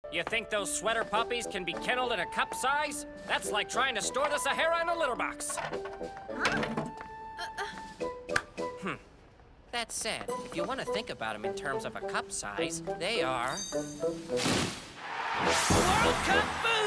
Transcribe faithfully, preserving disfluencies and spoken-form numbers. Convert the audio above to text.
You think those sweater puppies can be kenneled in a cup size? That's like trying to store the Sahara in a litter box. Huh? Hmm. That said, if you want to think about them in terms of a cup size, they are... World Cup food!